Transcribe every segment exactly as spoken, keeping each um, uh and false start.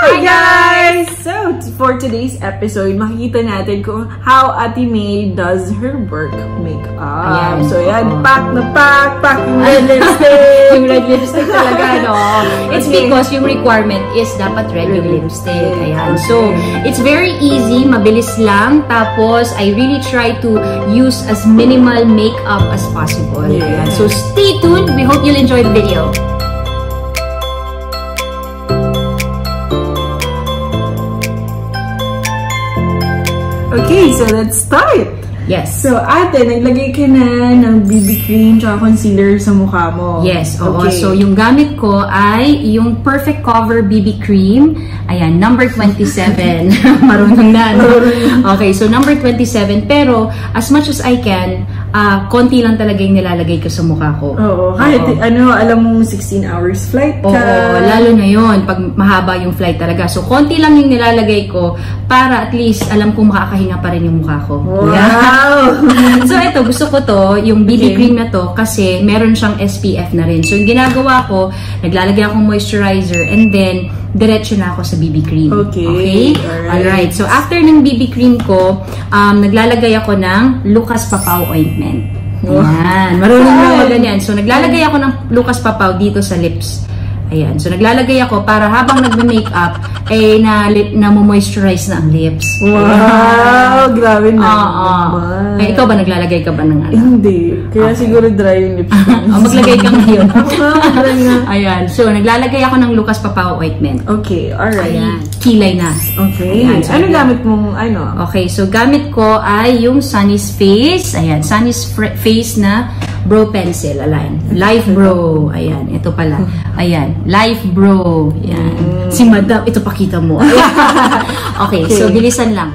Hi guys! So, for today's episode, makikita natin kung how Ate Mae does her work makeup. Ayan. So, yan, pack na pack, pack yung red lipstick. Yung red lipstick talaga, no? It's okay. Because yung requirement is dapat red yung lipstick. Ayan. So, it's very easy, mabilis lang. Tapos, I really try to use as minimal makeup as possible. Yeah. Ayan. So, stay tuned. We hope you'll enjoy the video. Okay, so let's start! Yes. So, ate, naglagay ka na ng B B cream tsaka concealer sa mukha mo. Yes, oo. Okay. So, yung gamit ko ay yung Perfect Cover B B Cream. Ayan, number twenty-seven. Marunong na, no? Okay, so number twenty-seven. Pero, as much as I can, uh, konti lang talaga yung nilalagay ko sa mukha ko. Oo. Kahit, oo. ano, alam mong sixteen hours flight ka. Oo, lalo na yun, pag mahaba yung flight talaga. So, konti lang yung nilalagay ko para at least alam kong makakahinga pa rin yung mukha ko. Wow! Yeah. So, ito, gusto ko to, yung B B okay. cream na to, kasi meron siyang S P F na rin. So, yung ginagawa ko, naglalagay akong moisturizer, and then, diretso na ako sa B B cream. Okay. Okay? Alright. Alright. So, after ng B B cream ko, um, naglalagay ako ng Lucas Papaw ointment. Ayan. Marunong mo ganyan. So, naglalagay ako ng Lucas Papaw dito sa lips. Ayan. So, naglalagay ako para habang nagme-makeup, eh, na, na moisturize na ang lips. Wow! Ayan. Grabe na. Oo. Eh, ikaw ba naglalagay ka ba ng ano? Hindi. Kaya okay. siguro dry yung lips. Oh, maglagay ka ngayon. Ayan. So, naglalagay ako ng Lucas Papaw ointment. Okay. Alright. Ayan. Kilay na. Okay. Ayan. So, ano gamit mong, ano? Okay. So, gamit ko ay yung Sunny's Face. Ayan. Sunny's Face na Brow Pencil. Align. Life Brow. Ayan. Ito pala. Ayan. Life Brow. Ayan. Mm. Si Madam. Ito pakita mo. Okay. Okay. So, bilisan lang.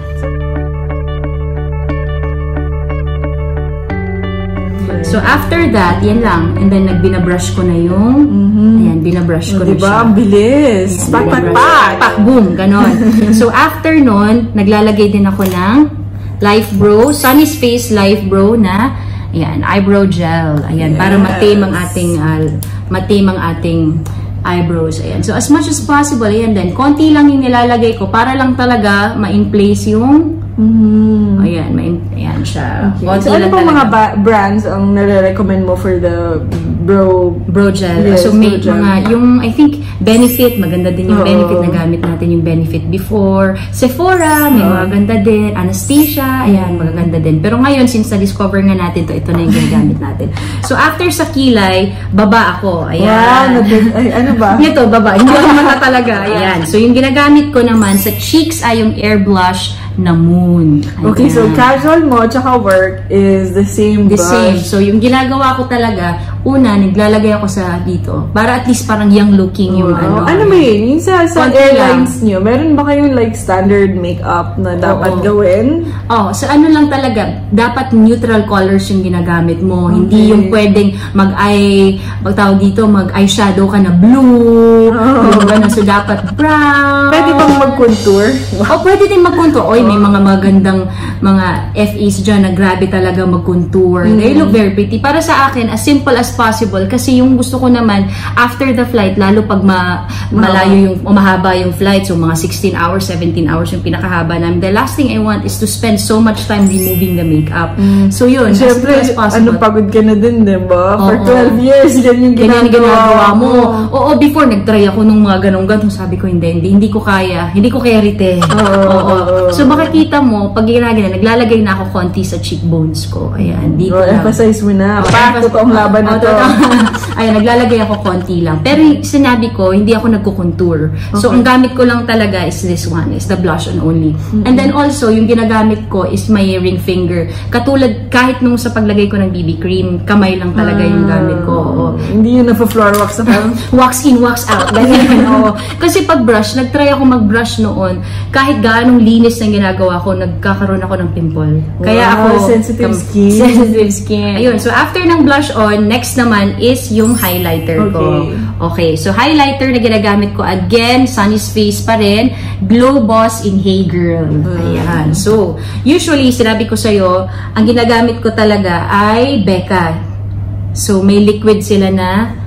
So, after that, yan lang. And then, nagbinabrush ko na yung, mm-hmm. ayan, binabrush ko oh, na diba? siya. Ang bilis. Ayan, pak, pak, pak. Pak, boom. Ganon. So, after nun, naglalagay din ako ng Life Brow, Sunny's Face Life Brow na, ayan, eyebrow gel. Ayan, yes. Para matame ang ating, uh, matame ang ating eyebrows. Ayan. So, as much as possible, ayan din. Konti lang yung nilalagay ko para lang talaga ma-in place yung Mm-hmm. Ayan, may, ayan siya. Okay. So, ano pong mga brands ang nare-recommend mo for the brow brow gel? Yes, so, may gel. Mga, yung, I think, Benefit, maganda din yung oh. Benefit na gamit natin yung Benefit before. Sephora, may oh. maganda din. Anastasia, ayan, magaganda din. Pero ngayon, since na-discover nga natin to, ito na yung ginagamit natin. So, after sa kilay, baba ako. Ayan. Wow, ay, ano ba? Ito, baba. Hindi ako mata talaga. Ayan. So, yung ginagamit ko naman sa cheeks ay yung Air Blush na Moon. Ayan. Okay, so casual mo tsaka work is the same The brush. same. So, yung ginagawa ko talaga, una, naglalagay ako sa dito. Para at least parang young looking yung wow. ano. Ano ba yun? Yung sa, sa Konti airlines lang. nyo, meron ba kayong like standard makeup na dapat Oo. gawin? Oh, so ano lang talaga, dapat neutral colors yung ginagamit mo. Okay. Hindi yung pwedeng mag-eye, magtawag dito, mag-eyeshadow ka na blue. Oh. Yung gano'n. So, dapat brown. Pwede bang mag-contour? Wow. Oh, pwede din mag-contour. Oy, may mga magandang mga F Es dyan na grabe talaga mag-contour. Mm. They look very pretty. Para sa akin, as simple as possible. Kasi yung gusto ko naman, after the flight, lalo pag ma malayo yung, o mahaba yung flight, so mga sixteen hours, seventeen hours yung pinakahaba namin, the last thing I want is to spend so much time removing the makeup. Mm. So yun, Siyempre, as simple as possible. Ano, pagod ka na din, diba? For oh, twelve years, yan yung ginagawa, yan yung ginagawa mo. Oo, oh, before, nag-try ako nung mga ganong-ganong, sabi ko, hindi, hindi, hindi ko kaya, hindi ko kaya rite. Oo. Oh, oh, oh. So, makikita mo, pag ginagana, naglalagay na ako konti sa cheekbones ko. Ayan, dito oh, lang. Emphasize mo na. Oh, pa, totoong laban na oh, to. Ayan, naglalagay ako konti lang. Pero sinabi ko, hindi ako nagko-contour. Okay. So, ang gamit ko lang talaga is this one, is the blush on only. Mm-hmm. And then also, yung ginagamit ko is my ring finger. Katulad, kahit nung sa paglagay ko ng B B cream, kamay lang talaga yung gamit ko. Oo. Hindi yun na-floor wax sa parang wax in, wax out. Ganyan. Oo. Kasi pag brush, nag-try ako mag-brush noon, kahit gaanong linis ng ginagawa ko, nagkakaroon ako ng pimple. Kaya wow, ako... sensitive skin. Sensitive skin. Ayun. So, after ng blush on, next naman is yung highlighter okay. ko. Okay. So, highlighter na ginagamit ko, again, Sunny's Face pa rin, Glow Boss in Hey Girl. Mm. Ayan. So, usually, sinabi ko sa'yo, ang ginagamit ko talaga ay Becca. So, may liquid sila na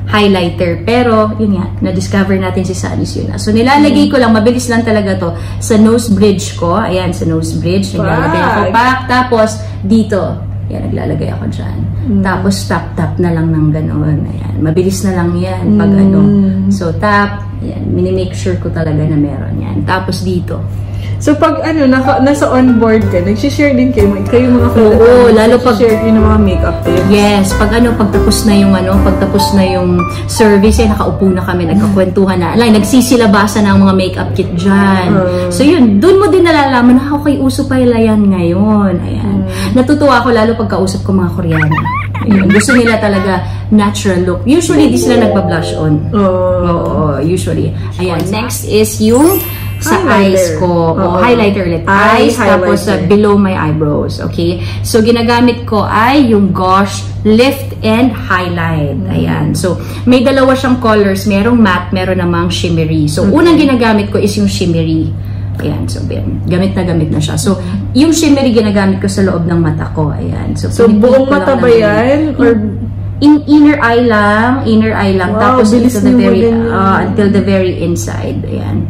highlighter. Pero, yun nga, na-discover natin si Sanis yun. So, nilalagay ko lang, mabilis lang talaga to, sa nose bridge ko. Ayan, sa nose bridge. Naglalagay ako pack. Tapos, dito. Ayan, naglalagay ako dyan. Mm. Tapos, tap-tap na lang ng gano'n. Ayan, mabilis na lang yan. Pag mm. ano. So, tap. Ayan, minimake sure ko talaga na meron yan. Tapos, dito. So, pag ano, naka, nasa onboard ka, nag-share din kayo, kayo mga Oo, oh, lalo pag share kayo ng mga makeup tips. Yes, pag ano, pag tapos na yung ano, pag tapos na yung service, eh, nakaupo na kami, nagkakwentuhan na. Alay, nagsisilabasan na ang mga makeup kit dyan. Uh, so yun, dun mo din nalalaman na okay, uso pa yan ngayon. Ayan. Uh, Natutuwa ako lalo pag kausap ko mga Koreano. Ayun, gusto nila talaga natural look. Usually, di sila nagpa-blush on. Oo, uh, usually. Ayan, next is yung sa highlighter. Eyes ko. Oh, highlighter ulit. Eyes, tapos uh, below my eyebrows. Okay? So, ginagamit ko ay yung Gosh Lift and Highlight. Mm. Ayan. So, may dalawa siyang colors. Merong matte, meron namang shimmery. So, okay. Unang ginagamit ko is yung shimmery. Ayan. So, gamit na gamit na siya. So, yung shimmery ginagamit ko sa loob ng mata ko. Ayan. So, so buong mata ba yan? Or in inner eye lang. Inner eye lang. Wow, tapos, until the very, uh, until the very inside. Ayan.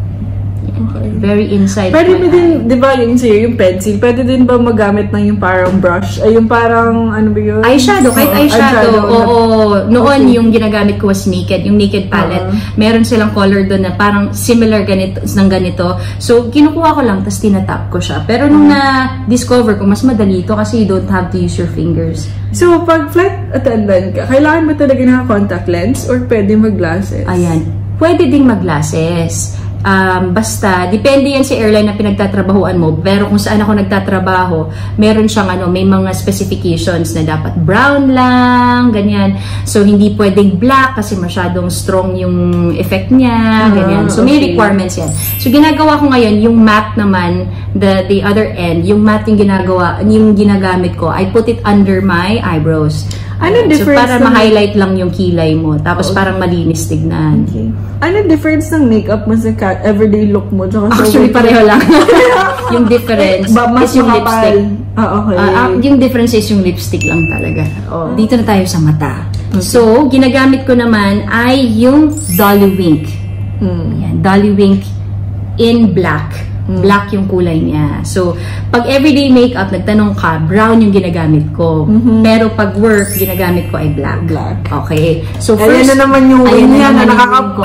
Okay. Very inside. Pwede mo din, di ba yung sa'yo, yung pencil, pwede din ba magamit ng yung parang brush? Ay, yung parang, ano ba yun? Eyeshadow, kahit oh, eyeshadow. Oo, oo. Noon, okay. Yung ginagamit ko was Naked, yung Naked palette. Uh -huh. Meron silang color doon na parang similar ganito, ng ganito. So, kinukuha ko lang, tapos tinatap ko siya. Pero nung uh -huh. na-discover ko, mas madali ito kasi you don't have to use your fingers. So, pag flight attendant ka, kailangan ba talaga naka-contact lens or pwede mag-glasses? Ayan. Pwede ding mag-glasses. Um, basta, depende yan sa airline na pinagtatrabahuan mo. Pero kung saan ako nagtatrabaho, meron siyang ano, may mga specifications na dapat brown lang, ganyan. So, hindi pwedeng black kasi masyadong strong yung effect niya, ganyan. So, may okay. requirements yan. So, ginagawa ko ngayon, yung matte naman, the, the other end, yung matte yung ginagawa, yung ginagamit ko, I put it under my eyebrows. Ano difference? So, para ma-highlight lang yung kilay mo. Tapos, okay. parang malinis tignan. Okay. Ano difference ng makeup mo sa everyday look mo? Actually, pareho lang. Yung difference eh, is yung lipstick. Ah, okay. Uh, uh, yung difference is yung lipstick lang talaga. Oh. Dito na tayo sa mata. Okay. So, ginagamit ko naman ay yung Dolly Wink. Hmm. Ayan, Dolly Wink in black. Black yung kulay niya. So, pag everyday makeup, nagtanong ka, brown yung ginagamit ko. Mm-hmm. Pero pag work, ginagamit ko ay black. Black. Okay. So, first, ayan na naman yung wing niya na nakakapko.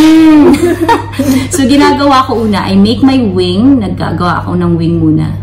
So, ginagawa ko una, I make my wing. Nagagawa ako ng wing muna.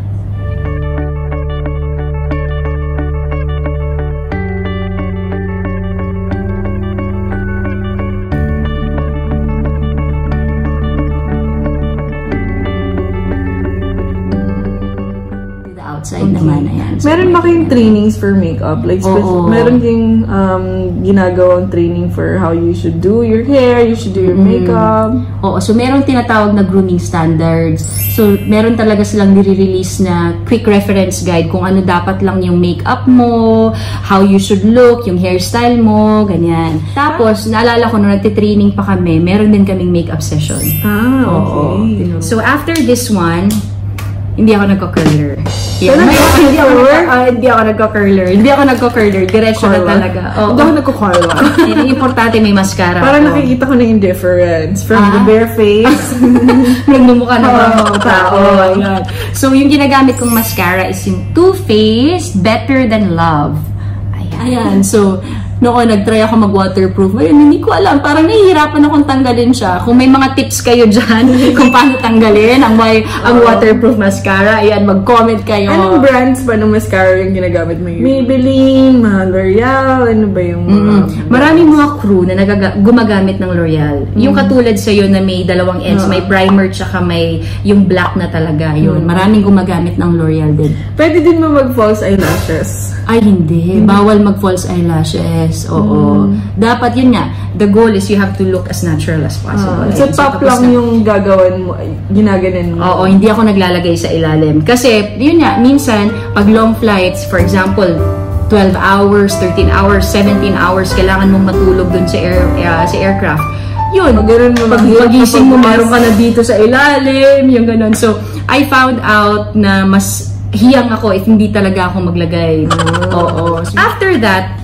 Outside okay. naman, ayan. So, meron ba kayong trainings for makeup? Like, oh, meron kayong um, ginagawang training for how you should do your hair, you should do your mm. makeup? Oo, so meron tinatawag na grooming standards. So, meron talaga silang nire-release na quick reference guide kung ano dapat lang yung makeup mo, how you should look, yung hairstyle mo, ganyan. Tapos, naalala ko nung nagtitraining pa kami, meron din kaming makeup session. Ah, okay. Oo. So, after this one, hindi ako nagko-curler. Yeah. May, hindi, ako nagko, uh, hindi ako nagko-curler. Hindi ako nagko-curler. Diretso na talaga. Oh, hindi ako nagko-curler. Yung importante may mascara. Para oh. nakikita ko na yung difference from ah? the bare face. Nagmumukha na mga oh, tao. Oh, so, yung ginagamit kong mascara is yung Too Faced Better Than Love. Ayan. Ayan. So, noon, nag-try ako mag-waterproof. Ayun, hindi ko alam. Parang nahihirapan akong tanggalin siya. Kung may mga tips kayo dyan kung paano tanggalin ang, may, oh. ang waterproof mascara, ayan, mag-comment kayo. Anong brands ba ng mascara yung ginagamit mo? Mae Ville, L'Oreal, ano ba yung mga... Mm-hmm. Maraming mga crew na gumagamit ng L'Oreal. Mm-hmm. Yung katulad sa'yo na may dalawang ends, oh. may primer tsaka may yung black na talaga. Yun. Mm-hmm. Maraming gumagamit ng L'Oreal din. Pwede din mo mag-false eyelashes? Ay, hindi. Mm-hmm. Bawal mag-false eyelashes. Oo. Mm. Dapat yun nga, the goal is you have to look as natural as possible. Ah, so, top so, lang na, yung gagawan mo, ginaganan mo? Oo, hindi ako naglalagay sa ilalim. Kasi, yun nga, minsan, pag long flights, for example, twelve hours, thirteen hours, seventeen hours, kailangan mong matulog dun sa, air, uh, sa aircraft. Yun, mo pag magising mo, meron ka na dito sa ilalim, yung ganun. So, I found out na mas hiyang ako if hindi talaga ako maglagay. Oh. Oo. So, after that,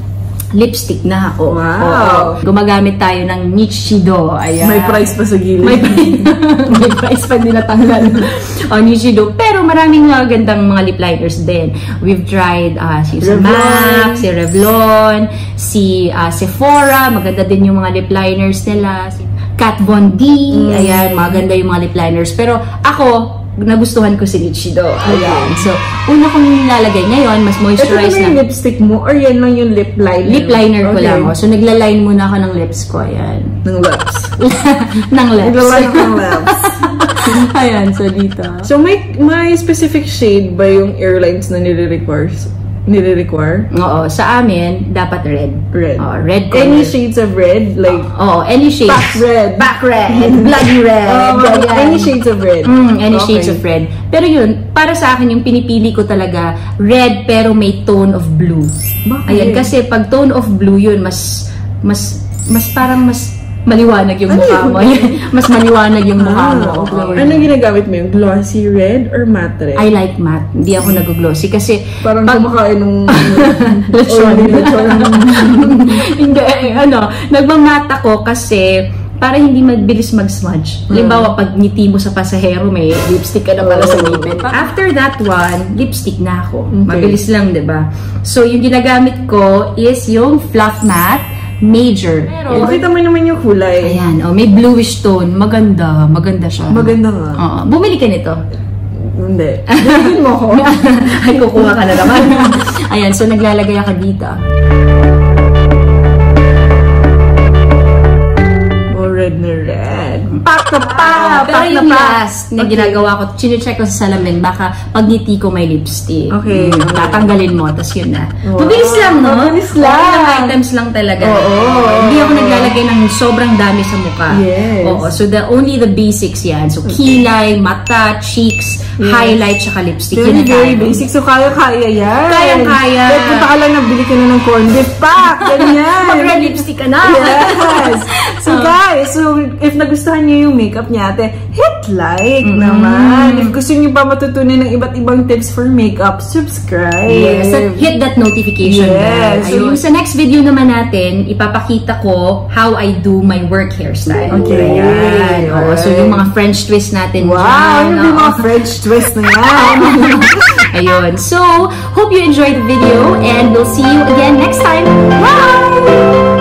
lipstick na ako. Wow. Oo. Gumagamit tayo ng Nichido. Ayan. May price pa sa gilid. May, may price pa din natanggal. O, Nichido. Pero maraming mga gandang mga lip liners din. We've tried uh, si Mac, si Revlon, si uh, Sephora. Maganda din yung mga lip liners nila. Si Kat Von D. Mm. Ayan, maganda yung mga lip liners. Pero ako, nagustuhan ko si Nichido. Ayan. So, una kong nilalagay ngayon, mas moisturize na. Ito na yung lipstick mo or yan lang yung lip liner? Lip liner ko okay. lang. Oh. So, nagla-line muna ako ng lips ko. Ayan. Ng lips? ng lips. Nagla-line ng lips. Ayan. So, dito. So, may may specific shade ba yung airlines na nire-require? Nire-require? Oo. Sa amin, dapat red. Red. Oh, red color. Any shades of red? Like, Oo. Oh, any shades. Back red. Back red. Bloody red. Oh, any shades of red. Mm, any okay. shades of red. Pero yun, para sa akin, yung pinipili ko talaga, red pero may tone of blue. Bakit? Ayan, kasi pag tone of blue yun, mas, mas, mas parang mas maliwanag yung ano mukha mo. Mas maliwanag yung mukha mo. Ah, okay. Oh, ano ginagamit mo yung glossy red or matte red? I like matte. Hindi ako nag-glossy kasi parang pag kumakain ng lechon. lechon. Hindi, ano, nagmamatte ako kasi para hindi mabilis mag-smudge. Halimbawa, pag ngiti mo sa pasahero, may lipstick ka na pala sa ngipin. After that one, lipstick na ako. Okay. Mabilis lang, diba? So, yung ginagamit ko is yung Fluff Matte Major. Pero, pakita mo naman yung kulay. Ayan, oh, may bluish tone. Maganda. Maganda siya. Maganda nga. Oo. Bumili ka nito. Hindi. Bilhin mo ko. Ay, kukuha ka na naman. Ayan, so naglalagay ako dito. Oh, red na red. Pak na pa! Pero yung last na ginagawa ko, chine-check ko sa salamin, baka pag ngiti ko may lipstick. Okay. Mm, tatanggalin mo, tas yun na. Wow. Mabilis lang, no? Mabilis lang. Ilang items lang talaga. Oo. Hindi ako naglalagay ng sobrang dami sa mukha. Yes. Oo. So, the only the basics yan. So, kilay, mata, cheeks, yes. highlight, tsaka lipstick. Very, yun very tayo. basic. So, kaya-kaya yan. Kaya-kaya. Like, punta ka lang, nabili ka na ng corn beef pack. Ganyan. Mag-red lipstick ka na. Yes. So, guys, so, if nagustuhan niyo yung makeup niya, ate, hit like mm-hmm. naman. If gusto niyo pa matutunan ng iba't ibang tips for makeup, subscribe. Yes. At hit that notification bell. Yes. So, yung sa next video naman natin, ipapakita ko how I do my work hairstyle. Okay. Ayan. Oo, so, yung mga French twist natin wow, dyan. Wow, yung mga French twist na yan. Ayun. So, hope you enjoyed the video and we'll see you again next time. Bye!